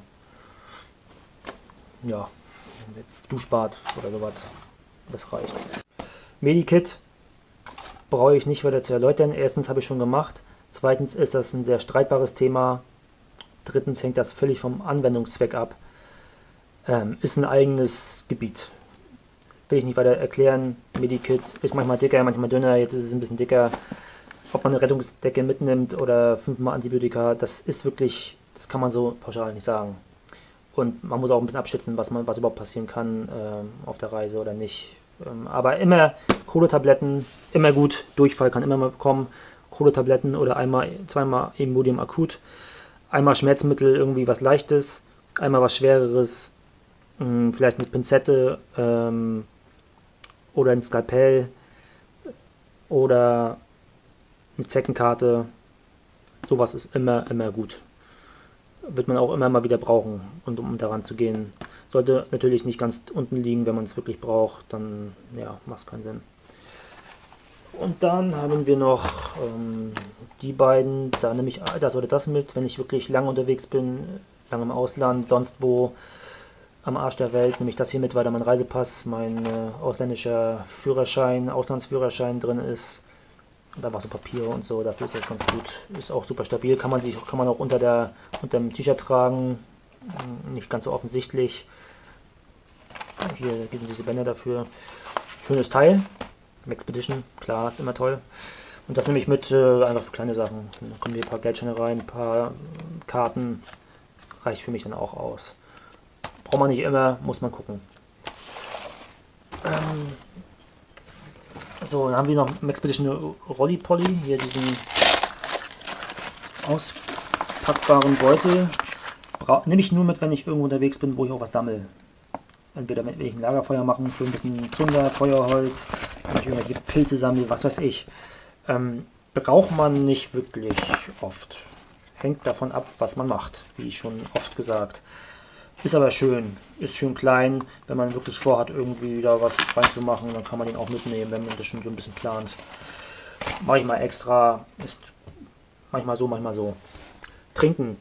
ja, Duschbad oder sowas. Das reicht. Medikit brauche ich nicht weiter zu erläutern. Erstens habe ich schon gemacht. Zweitens ist das ein sehr streitbares Thema. Drittens hängt das völlig vom Anwendungszweck ab. Ähm, ist ein eigenes Gebiet. Will ich nicht weiter erklären. Medikit ist manchmal dicker, manchmal dünner. Jetzt ist es ein bisschen dicker. Ob man eine Rettungsdecke mitnimmt oder fünfmal Antibiotika, das ist wirklich, das kann man so pauschal nicht sagen. Und man muss auch ein bisschen abschätzen, was, man, was überhaupt passieren kann ähm, auf der Reise oder nicht. Ähm, aber immer Kohletabletten, immer gut. Durchfall kann immer mal kommen. Kohletabletten oder einmal, zweimal Imodium akut. Einmal Schmerzmittel, irgendwie was Leichtes. Einmal was Schwereres. Mh, vielleicht mit Pinzette ähm, oder ein Skalpell. Oder eine Zeckenkarte. Sowas ist immer, immer gut. Wird man auch immer mal wieder brauchen, und um daran zu gehen. Sollte natürlich nicht ganz unten liegen, wenn man es wirklich braucht, dann ja, macht es keinen Sinn. Und dann haben wir noch ähm, die beiden, da nehme ich das oder das mit, wenn ich wirklich lange unterwegs bin, lange im Ausland, sonst wo am Arsch der Welt, nehme ich das hier mit, weil da mein Reisepass, mein äh, ausländischer Führerschein, Auslandsführerschein drin ist. Da war so Papiere und so, dafür ist das ganz gut. Ist auch super stabil, kann man sich kann man auch unter der unter dem T-Shirt tragen. Nicht ganz so offensichtlich. Hier gibt es diese Bänder dafür. Schönes Teil. Expedition, klar, ist immer toll. Und das nehme ich mit, äh, einfach für kleine Sachen. Da kommen hier ein paar Geldscheine rein, ein paar Karten. Reicht für mich dann auch aus. Braucht man nicht immer, muss man gucken. Ähm, So, dann haben wir noch Expedition Rolly Polly, hier diesen auspackbaren Beutel nehme ich nur mit, wenn ich irgendwo unterwegs bin, wo ich auch was sammle. Entweder wenn ich ein Lagerfeuer machen für ein bisschen Zunder, Feuerholz, wenn ich irgendwelche Pilze sammle, was weiß ich. Ähm, braucht man nicht wirklich oft. Hängt davon ab, was man macht, wie schon oft gesagt. Ist aber schön, ist schön klein. Wenn man wirklich vorhat, irgendwie da was reinzumachen, dann kann man den auch mitnehmen, wenn man das schon so ein bisschen plant. Mache ich mal extra, ist manchmal so, manchmal so. Trinken.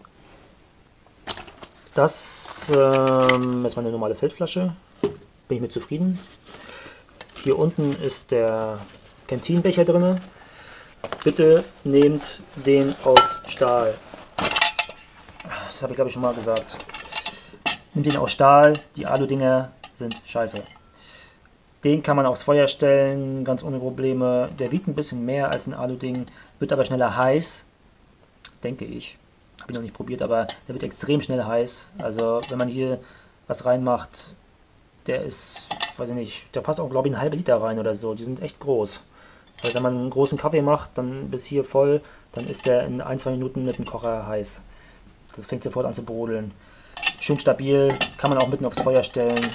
Das ähm, ist meine normale Feldflasche. Bin ich mit zufrieden. Hier unten ist der Canteen-Becher drin. Bitte nehmt den aus Stahl. Das habe ich glaube ich schon mal gesagt. Nehmt den aus Stahl. Die Alu-Dinger sind scheiße. Den kann man aufs Feuer stellen, ganz ohne Probleme. Der wiegt ein bisschen mehr als ein Alu-Ding, wird aber schneller heiß, denke ich. Habe ich noch nicht probiert, aber der wird extrem schnell heiß. Also wenn man hier was reinmacht, der ist, weiß ich nicht, der passt auch glaube ich einen halben Liter rein oder so. Die sind echt groß. Weil wenn man einen großen Kaffee macht, dann bis hier voll, dann ist der in ein, zwei Minuten mit dem Kocher heiß. Das fängt sofort an zu brodeln. Schön stabil, kann man auch mitten aufs Feuer stellen.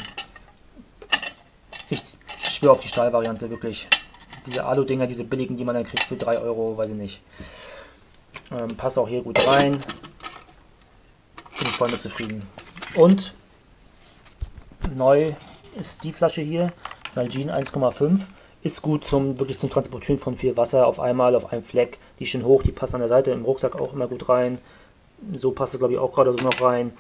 Ich schwöre auf die Stahlvariante, wirklich. Diese Alu-Dinger, diese billigen, die man dann kriegt für drei Euro, weiß ich nicht. Ähm, passt auch hier gut rein. Bin ich voll mit zufrieden. Und neu ist die Flasche hier, Nalgene eins Komma fünf. Ist gut zum wirklich zum Transportieren von viel Wasser auf einmal, auf einem Fleck. Die ist schön hoch, die passt an der Seite im Rucksack auch immer gut rein. So passt es glaube ich auch gerade so noch rein.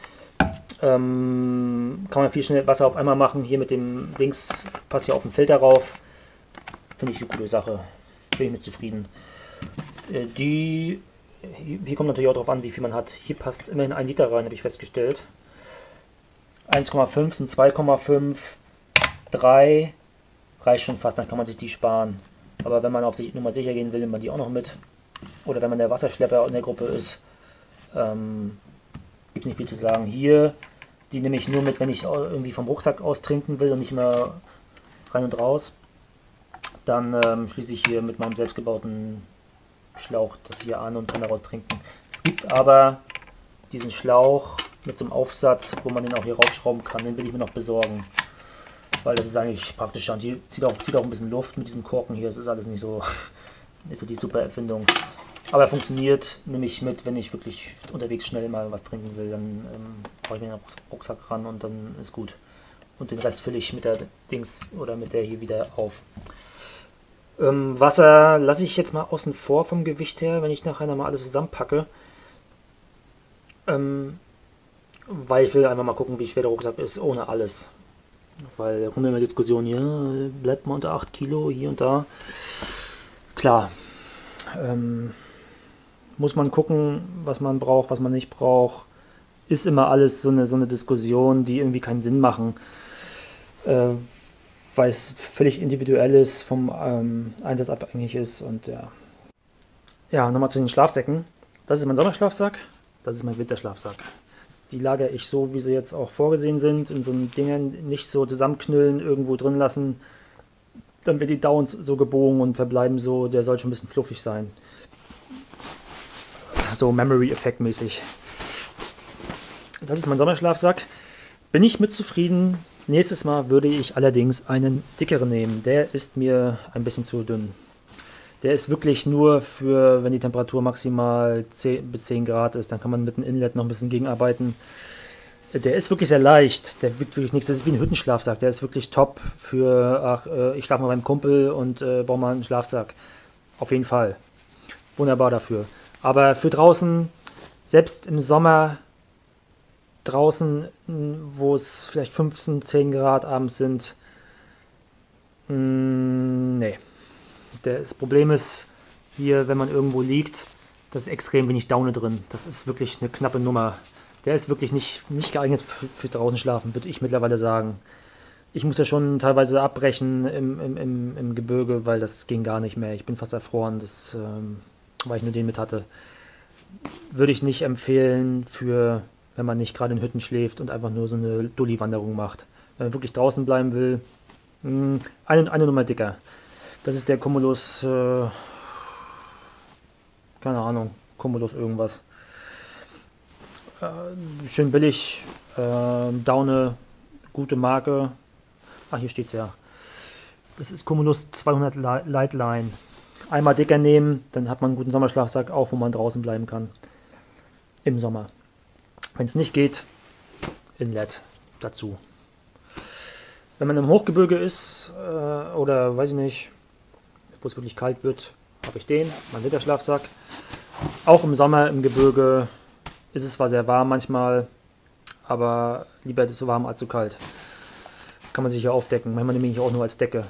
Ähm, kann man viel schnell Wasser auf einmal machen. Hier mit dem Dings passt hier auf den Filter rauf. Finde ich eine gute Sache. Bin ich mit zufrieden. Äh, die, hier kommt natürlich auch darauf an, wie viel man hat. Hier passt immerhin ein Liter rein, habe ich festgestellt. eins Komma fünf sind zwei Komma fünf. drei reicht schon fast, dann kann man sich die sparen. Aber wenn man auf sich Nummer sicher gehen will, nimmt man die auch noch mit. Oder wenn man der Wasserschlepper in der Gruppe ist, ähm, gibt es nicht viel zu sagen. Hier, die nehme ich nur mit, wenn ich irgendwie vom Rucksack aus trinken will und nicht mehr rein und raus. Dann ähm, schließe ich hier mit meinem selbstgebauten Schlauch das hier an und kann daraus trinken. Es gibt aber diesen Schlauch mit so einem Aufsatz, wo man den auch hier raufschrauben kann. Den will ich mir noch besorgen. Weil das ist eigentlich praktischer. Und hier zieht auch, zieht auch ein bisschen Luft mit diesem Korken hier. Das ist alles nicht so, nicht so die super Erfindung. Aber er funktioniert, nehme ich mit, wenn ich wirklich unterwegs schnell mal was trinken will. Dann ähm, brauche ich mir einen Rucksack ran und dann ist gut. Und den Rest fülle ich mit der Dings oder mit der hier wieder auf. Ähm, Wasser lasse ich jetzt mal außen vor vom Gewicht her, wenn ich nachher mal alles zusammenpacke. Ähm, weil ich will einfach mal gucken, wie schwer der Rucksack ist, ohne alles. Weil da kommen immer Diskussionen, ja, bleibt man unter acht Kilo, hier und da. Klar, ähm, muss man gucken, was man braucht, was man nicht braucht. Ist immer alles so eine, so eine Diskussion, die irgendwie keinen Sinn machen. Äh, weil es völlig individuell ist, vom ähm, Einsatz abhängig ist. Und ja, ja nochmal zu den Schlafsäcken. Das ist mein Sommerschlafsack, das ist mein Winterschlafsack. Die lagere ich so, wie sie jetzt auch vorgesehen sind, in so einem Dingen, nicht so zusammenknüllen, irgendwo drin lassen. Dann wird die dauernd so gebogen und verbleiben so, der soll schon ein bisschen fluffig sein. So Memory-Effekt mäßig. Das ist mein Sommerschlafsack. Bin ich mit zufrieden. Nächstes Mal würde ich allerdings einen dickeren nehmen. Der ist mir ein bisschen zu dünn. Der ist wirklich nur für, wenn die Temperatur maximal zehn bis zehn Grad ist, dann kann man mit dem Inlet noch ein bisschen gegenarbeiten. Der ist wirklich sehr leicht, der wiegt wirklich nichts, das ist wie ein Hüttenschlafsack, der ist wirklich top für, ach, äh, ich schlafe mal beim Kumpel und äh, baue mal einen Schlafsack. Auf jeden Fall. Wunderbar dafür. Aber für draußen, selbst im Sommer, draußen, wo es vielleicht fünfzehn, zehn Grad abends sind, mh, nee. Das Problem ist, hier, wenn man irgendwo liegt, da ist extrem wenig Daune drin. Das ist wirklich eine knappe Nummer. Der ist wirklich nicht, nicht geeignet für, für draußen schlafen, würde ich mittlerweile sagen. Ich musste schon teilweise abbrechen im, im, im, im Gebirge, weil das ging gar nicht mehr. Ich bin fast erfroren, das, ähm, weil ich nur den mit hatte. Würde ich nicht empfehlen, für, wenn man nicht gerade in Hütten schläft und einfach nur so eine Dulli-Wanderung macht. Wenn man wirklich draußen bleiben will, mh, eine, eine Nummer dicker. Das ist der Cumulus, äh, keine Ahnung, Cumulus irgendwas. Äh, schön billig, äh, Daune, gute Marke. Ah, hier steht es ja. Das ist Cumulus zweihundert Lightline. Einmal dicker nehmen, dann hat man einen guten Sommerschlafsack, auch wo man draußen bleiben kann. Im Sommer. Wenn es nicht geht, Inlet dazu. Wenn man im Hochgebirge ist, äh, oder weiß ich nicht, wo es wirklich kalt wird, habe ich den, mein Winterschlafsack. Auch im Sommer im Gebirge ist es zwar sehr warm manchmal, aber lieber so warm als zu kalt. Kann man sich ja aufdecken, manchmal nehme ich auch nur als Decke.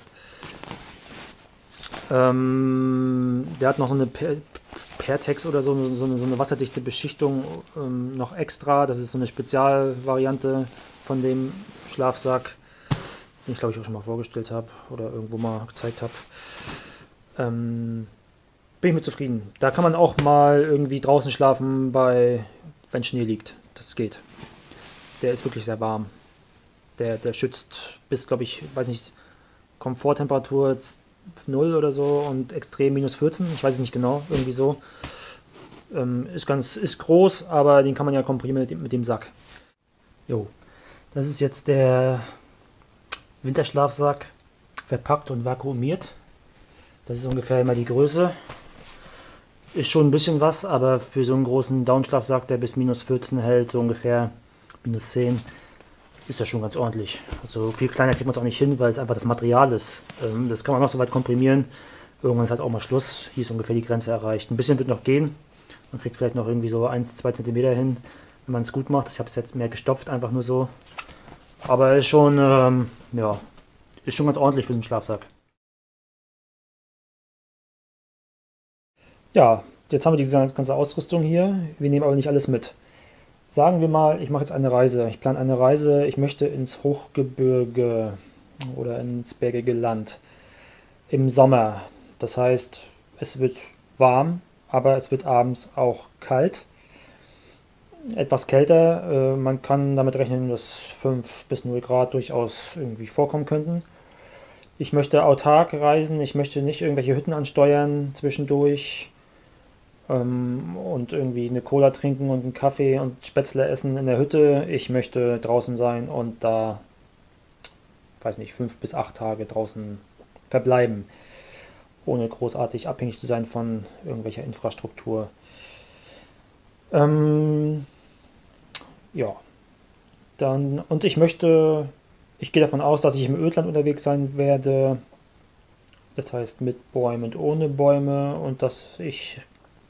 Ähm, der hat noch so eine per Pertex oder so, so, eine, so eine wasserdichte Beschichtung ähm, noch extra. Das ist so eine Spezialvariante von dem Schlafsack, den ich glaube ich auch schon mal vorgestellt habe oder irgendwo mal gezeigt habe. Ähm, bin ich mit zufrieden. Da kann man auch mal irgendwie draußen schlafen, bei, wenn Schnee liegt. Das geht. Der ist wirklich sehr warm. Der, der schützt bis, glaube ich, weiß nicht, Komforttemperatur null oder so und extrem minus vierzehn. Ich weiß es nicht genau, irgendwie so. Ähm, ist ganz, ist groß, aber den kann man ja komprimieren mit, mit dem Sack. Jo, das ist jetzt der Winterschlafsack, verpackt und vakuumiert. Das ist ungefähr immer die Größe. Ist schon ein bisschen was, aber für so einen großen Downschlafsack, der bis minus vierzehn hält, so ungefähr minus zehn, ist das schon ganz ordentlich. Also viel kleiner kriegt man es auch nicht hin, weil es einfach das Material ist. Ähm, das kann man noch so weit komprimieren. Irgendwann ist halt auch mal Schluss. Hier ist ungefähr die Grenze erreicht. Ein bisschen wird noch gehen. Man kriegt vielleicht noch irgendwie so ein bis zwei Zentimeter hin, wenn man es gut macht. Ich habe es jetzt mehr gestopft, einfach nur so. Aber ist schon, ähm, ja, ist schon ganz ordentlich für den Schlafsack. Ja, jetzt haben wir diese ganze Ausrüstung hier. Wir nehmen aber nicht alles mit. Sagen wir mal, ich mache jetzt eine Reise. Ich plane eine Reise. Ich möchte ins Hochgebirge oder ins bergige Land im Sommer. Das heißt, es wird warm, aber es wird abends auch kalt. Etwas kälter. Äh, man kann damit rechnen, dass fünf bis null Grad durchaus irgendwie vorkommen könnten. Ich möchte autark reisen. Ich möchte nicht irgendwelche Hütten ansteuern zwischendurch. Und irgendwie eine Cola trinken und einen Kaffee und Spätzle essen in der Hütte. Ich möchte draußen sein und da, weiß nicht, fünf bis acht Tage draußen verbleiben, ohne großartig abhängig zu sein von irgendwelcher Infrastruktur. Ähm, ja, dann, und ich möchte, ich gehe davon aus, dass ich im Ödland unterwegs sein werde. Das heißt mit Bäumen und ohne Bäume und dass ich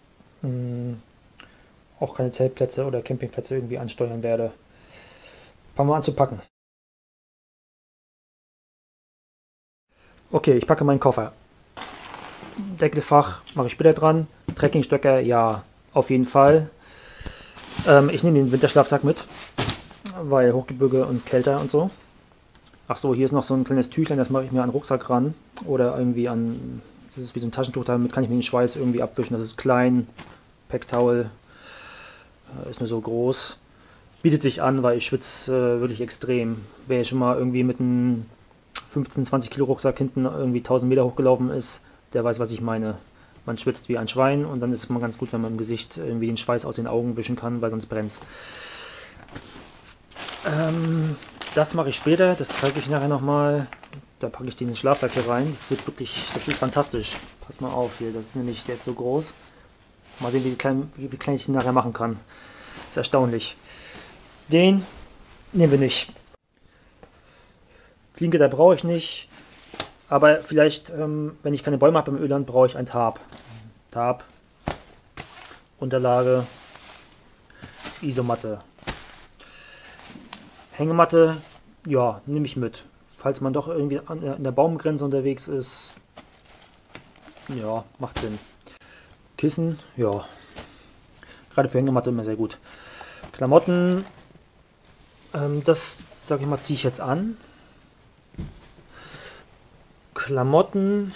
auch keine Zeltplätze oder Campingplätze irgendwie ansteuern werde. Fangen wir an zu packen. Okay, ich packe meinen Koffer. Deckelfach mache ich später dran. Trekkingstöcker, ja, auf jeden Fall. Ähm, ich nehme den Winterschlafsack mit, weil Hochgebirge und kälter und so. Ach so, hier ist noch so ein kleines Tüchlein, das mache ich mir an den Rucksack ran. Oder irgendwie an, das ist wie so ein Taschentuch, damit kann ich mir den Schweiß irgendwie abwischen. Das ist klein, Packtowel, ist nur so groß. Bietet sich an, weil ich schwitze äh, wirklich extrem. Wer schon mal irgendwie mit einem fünfzehn, zwanzig Kilo Rucksack hinten irgendwie tausend Meter hochgelaufen ist, der weiß, was ich meine. Man schwitzt wie ein Schwein und dann ist es mal ganz gut, wenn man im Gesicht irgendwie den Schweiß aus den Augen wischen kann, weil sonst brennt. Ähm, das mache ich später, das zeige ich nachher nochmal. Da packe ich den Schlafsack hier rein. Das wird wirklich, das ist fantastisch. Pass mal auf hier, das ist nämlich, der ist so groß. Mal sehen, wie klein, wie klein ich den nachher machen kann. Das ist erstaunlich. Den nehmen wir nicht. Fliegengitter brauche ich nicht. Aber vielleicht, ähm, wenn ich keine Bäume habe im Öland, brauche ich ein Tarp. Tarp, Unterlage, Isomatte. Hängematte, ja, nehme ich mit. Falls man doch irgendwie an, an der Baumgrenze unterwegs ist, ja, macht Sinn. Kissen, ja, gerade für Hängematte immer sehr gut. Klamotten, ähm, das, sage ich mal, ziehe ich jetzt an. Klamotten,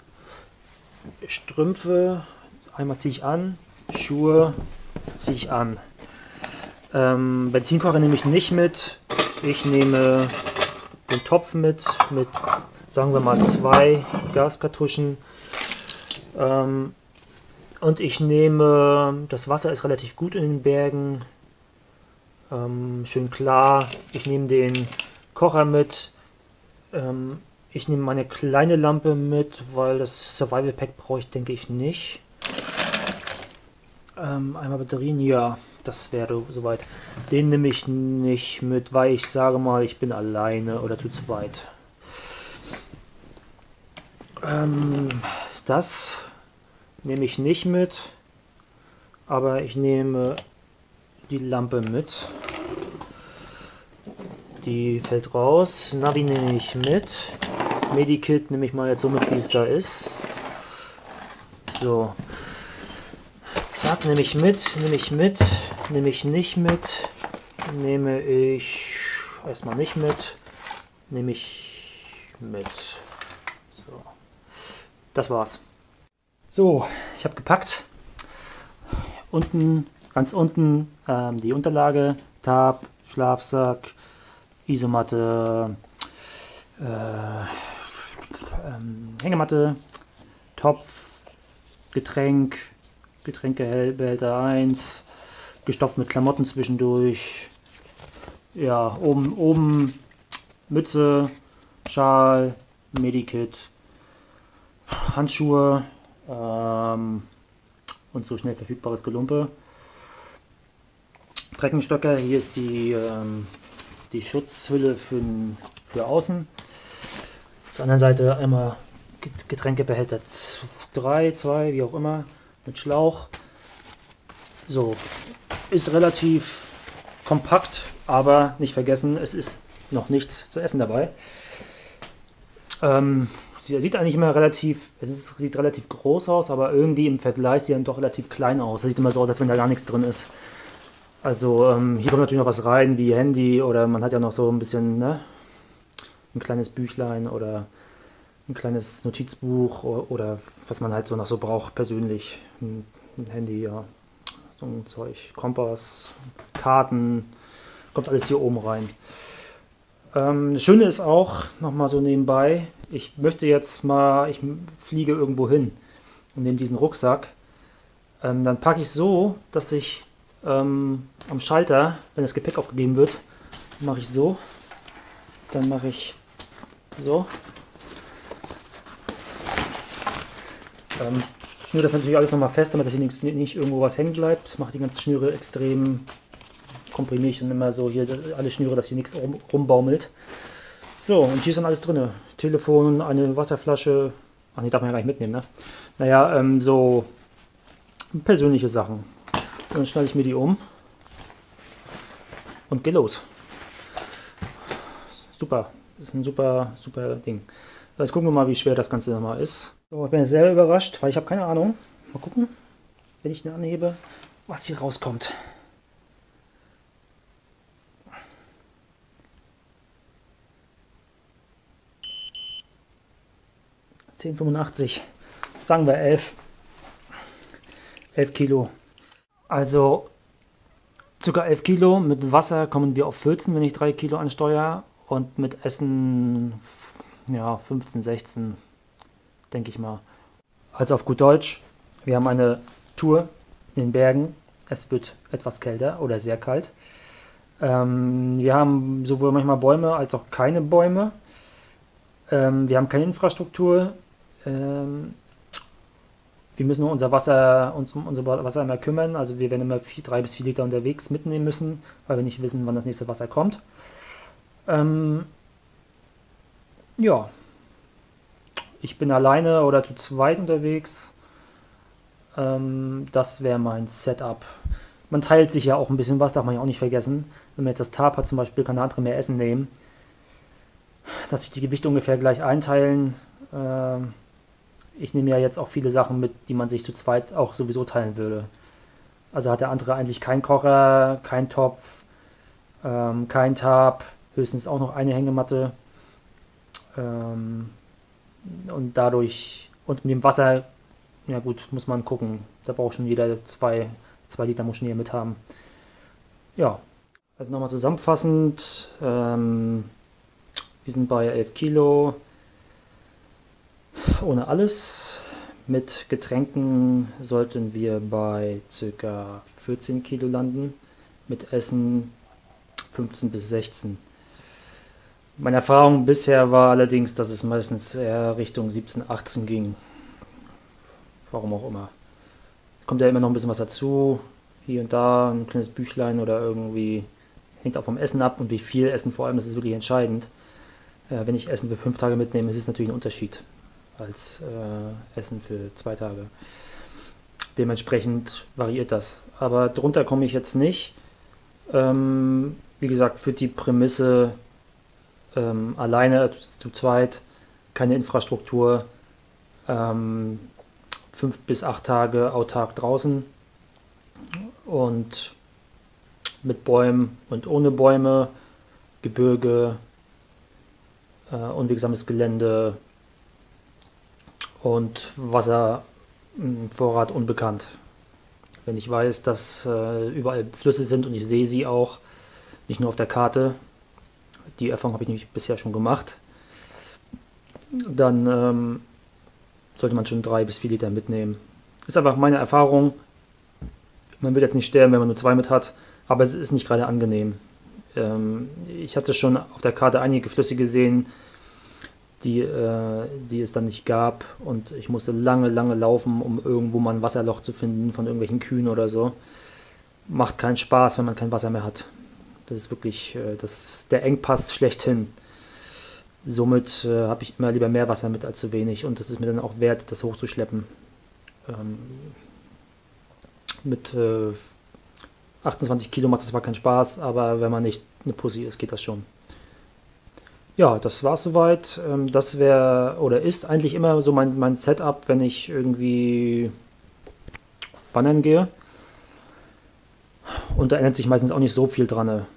Strümpfe, einmal ziehe ich an, Schuhe ziehe ich an. Ähm, Benzinkocher nehme ich nicht mit. Ich nehme den Topf mit, mit sagen wir mal zwei Gaskartuschen. Ähm, Und ich nehme, das Wasser ist relativ gut in den Bergen, ähm, schön klar. Ich nehme den Kocher mit. Ähm, ich nehme meine kleine Lampe mit, weil das Survival Pack brauche ich, denke ich, nicht. Ähm, einmal Batterien, ja, das wäre soweit. Den nehme ich nicht mit, weil ich sage mal, ich bin alleine oder zu zweit. Ähm, das nehme ich nicht mit, aber ich nehme die Lampe mit. Die fällt raus. Navi nehme ich mit. Medikit nehme ich mal jetzt so mit, wie es da ist. So. Zack, nehme ich mit, nehme ich mit, nehme ich nicht mit, nehme ich erstmal nicht mit, nehme ich mit. So. Das war's. So, ich habe gepackt. Unten, ganz unten ähm, die Unterlage, Tarp, Schlafsack, Isomatte, äh, ähm, Hängematte, Topf, Getränk, Getränkebehälter eins, gestopft mit Klamotten zwischendurch. Ja, oben, oben Mütze, Schal, Medikit, Handschuhe ähm, und so schnell verfügbares Gelumpe. Treckenstöcke, hier ist die, ähm, die Schutzhülle für, für außen. Auf der anderen Seite einmal Getränkebehälter drei, zwei, wie auch immer, mit Schlauch. So, ist relativ kompakt, aber nicht vergessen, es ist noch nichts zu essen dabei. Ähm, sie sieht eigentlich immer relativ, es ist, sieht relativ groß aus, aber irgendwie im Vergleich sieht dann doch relativ klein aus. Es sieht immer so aus, als wenn da gar nichts drin ist. Also ähm, hier kommt natürlich noch was rein, wie Handy, oder man hat ja noch so ein bisschen, ne, ein kleines Büchlein oder ein kleines Notizbuch oder, oder was man halt so noch so braucht persönlich. Ein, ein Handy, ja, so ein Zeug, Kompass, Karten, kommt alles hier oben rein. Ähm, das Schöne ist auch, nochmal so nebenbei, ich möchte jetzt mal, ich fliege irgendwo hin und nehme diesen Rucksack. Ähm, dann packe ich so, dass ich ähm, am Schalter, wenn das Gepäck aufgegeben wird, mache ich so, dann mache ich so. Ähm, schnür das natürlich alles nochmal fest, damit hier nicht, nicht irgendwo was hängen bleibt. Mache die ganzen Schnüre extrem, komprimiere ich dann immer so hier alle Schnüre, dass hier nichts rum, rumbaumelt. So, und hier ist dann alles drin. Telefon, eine Wasserflasche. Ach, die darf man ja gar nicht mitnehmen, ne? Naja, ähm, so persönliche Sachen. Dann schneide ich mir die um und geh los. Super, das ist ein super, super Ding. Jetzt gucken wir mal, wie schwer das Ganze nochmal ist. So, ich bin jetzt selber überrascht, weil ich habe keine Ahnung. Mal gucken, wenn ich den anhebe, was hier rauskommt. zehn Komma fünfundachtzig, sagen wir elf. elf Kilo. Also ca. elf Kilo. Mit Wasser kommen wir auf vierzehn, wenn ich drei Kilo ansteuere. Und mit Essen, ja, fünfzehn, sechzehn, denke ich mal. Also auf gut Deutsch, wir haben eine Tour in den Bergen. Es wird etwas kälter oder sehr kalt. Ähm, wir haben sowohl manchmal Bäume als auch keine Bäume. Ähm, wir haben keine Infrastruktur. Ähm, wir müssen unser Wasser, uns um unser Wasser immer kümmern. Also wir werden immer vier, drei bis vier Liter unterwegs mitnehmen müssen, weil wir nicht wissen, wann das nächste Wasser kommt. Ähm, ja, ich bin alleine oder zu zweit unterwegs. Ähm, das wäre mein Setup. Man teilt sich ja auch ein bisschen was, darf man ja auch nicht vergessen. Wenn man jetzt das Tarp hat zum Beispiel, kann der andere mehr Essen nehmen. Dass sich die Gewichte ungefähr gleich einteilen. Ähm, ich nehme ja jetzt auch viele Sachen mit, die man sich zu zweit auch sowieso teilen würde. Also hat der andere eigentlich keinen Kocher, keinen Topf, ähm, kein Tarp, höchstens auch noch eine Hängematte. Ähm, und dadurch, und mit dem Wasser, ja gut, muss man gucken. Da braucht schon jeder zwei, zwei Liter muss schon hier mit haben. Ja, also nochmal zusammenfassend. Ähm, wir sind bei elf Kilo. Ohne alles. Mit Getränken sollten wir bei ca. vierzehn Kilo landen, mit Essen fünfzehn bis sechzehn. Meine Erfahrung bisher war allerdings, dass es meistens eher Richtung siebzehn, achtzehn ging. Warum auch immer. Kommt ja immer noch ein bisschen was dazu. Hier und da ein kleines Büchlein oder irgendwie. Hängt auch vom Essen ab und wie viel Essen vor allem, das ist wirklich entscheidend. Äh, wenn ich Essen für fünf Tage mitnehme, ist es natürlich ein Unterschied als äh, Essen für zwei Tage. Dementsprechend variiert das. Aber drunter komme ich jetzt nicht. Ähm, wie gesagt, für die Prämisse ähm, alleine zu zweit, keine Infrastruktur, ähm, fünf bis acht Tage autark draußen und mit Bäumen und ohne Bäume, Gebirge, äh, unwegsames Gelände und Wasservorrat unbekannt. Wenn ich weiß, dass äh, überall Flüsse sind und ich sehe sie auch, nicht nur auf der Karte, die Erfahrung habe ich nämlich bisher schon gemacht, dann ähm, sollte man schon drei bis vier Liter mitnehmen. Ist einfach meine Erfahrung. Man wird jetzt nicht sterben, wenn man nur zwei mit hat, aber es ist nicht gerade angenehm. Ähm, ich hatte schon auf der Karte einige Flüsse gesehen, die, äh, die es dann nicht gab und ich musste lange, lange laufen, um irgendwo mal ein Wasserloch zu finden von irgendwelchen Kühen oder so. Macht keinen Spaß, wenn man kein Wasser mehr hat. Das ist wirklich äh, das, der Engpass schlechthin. Somit äh, habe ich immer lieber mehr Wasser mit als zu wenig und es ist mir dann auch wert, das hochzuschleppen. Ähm, mit äh, achtundzwanzig Kilo macht das zwar keinen Spaß, aber wenn man nicht eine Pussy ist, geht das schon. Ja, das war's soweit. Ähm, das wäre oder ist eigentlich immer so mein, mein Setup, wenn ich irgendwie wandern gehe. Und da ändert sich meistens auch nicht so viel dran.